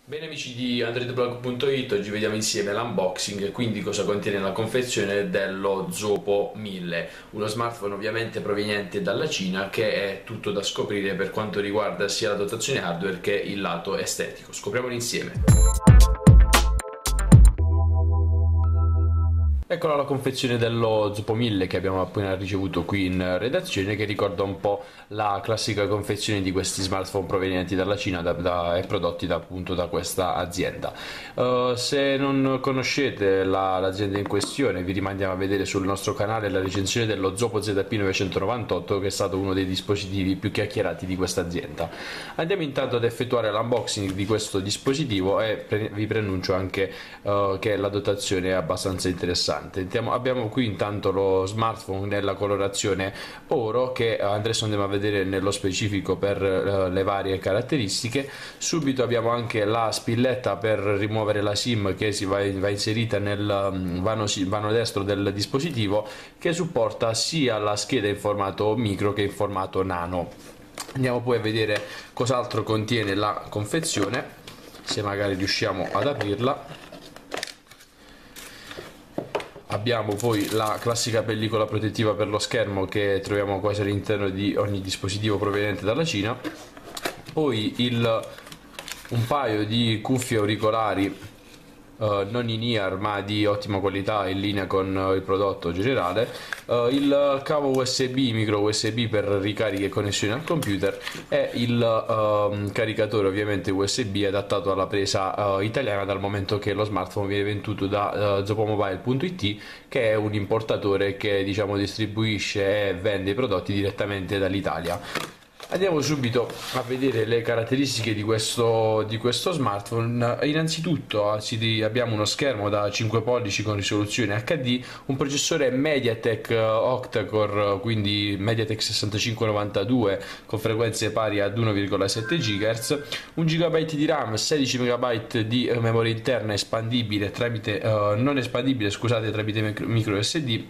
Bene amici di AndroidBlog.it, oggi vediamo insieme l'unboxing e quindi cosa contiene la confezione dello Zopo 1000, uno smartphone ovviamente proveniente dalla Cina che è tutto da scoprire per quanto riguarda sia la dotazione hardware che il lato estetico. Scopriamolo insieme. Eccola la confezione dello Zopo 1000 che abbiamo appena ricevuto qui in redazione, che ricorda un po' la classica confezione di questi smartphone provenienti dalla Cina e prodotti appunto da questa azienda. Se non conoscete l'azienda in questione, vi rimandiamo a vedere sul nostro canale la recensione dello Zopo ZP998, che è stato uno dei dispositivi più chiacchierati di questa azienda. Andiamo intanto ad effettuare l'unboxing di questo dispositivo e vi preannuncio anche che la dotazione è abbastanza interessante. Abbiamo qui intanto lo smartphone nella colorazione oro, che adesso andiamo a vedere nello specifico per le varie caratteristiche. Subito abbiamo anche la spilletta per rimuovere la SIM che va inserita nel vano destro del dispositivo, che supporta sia la scheda in formato micro che in formato nano. Andiamo poi a vedere cos'altro contiene la confezione, se magari riusciamo ad aprirla. Abbiamo poi la classica pellicola protettiva per lo schermo che troviamo quasi all'interno di ogni dispositivo proveniente dalla Cina. Poi un paio di cuffie auricolari non in ear ma di ottima qualità, in linea con il prodotto generale, il cavo USB, micro USB per ricarica e connessione al computer, e il caricatore ovviamente USB adattato alla presa italiana, dal momento che lo smartphone viene venduto da zopomobile.it, che è un importatore che distribuisce e vende i prodotti direttamente dall'Italia. Andiamo subito a vedere le caratteristiche di questo smartphone. Innanzitutto abbiamo uno schermo da 5 pollici con risoluzione HD, un processore MediaTek octa-core, quindi MediaTek 6592 con frequenze pari ad 1,7 GHz, 1 GB di RAM, 16 MB di memoria interna espandibile non espandibile, scusate, tramite micro SD,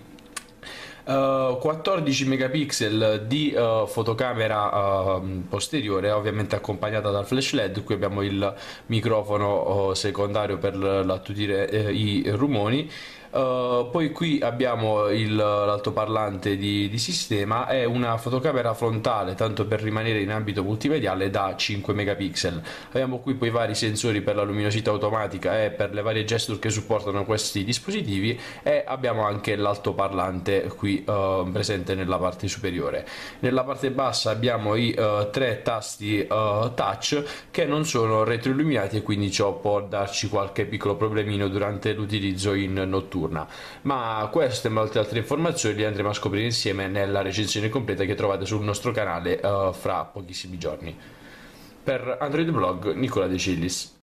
14 megapixel di fotocamera posteriore, ovviamente accompagnata dal flash LED. Qui abbiamo il microfono secondario per attutire i rumori. Poi qui abbiamo l'altoparlante di sistema e una fotocamera frontale, tanto per rimanere in ambito multimediale, da 5 megapixel. Abbiamo qui poi vari sensori per la luminosità automatica e per le varie gesture che supportano questi dispositivi, e abbiamo anche l'altoparlante qui presente nella parte superiore. Nella parte bassa abbiamo i tre tasti touch che non sono retroilluminati, e quindi ciò può darci qualche piccolo problemino durante l'utilizzo in notturna. Ma queste e molte altre informazioni le andremo a scoprire insieme nella recensione completa che trovate sul nostro canale fra pochissimi giorni. Per Android Blog, Nicola De Cillis.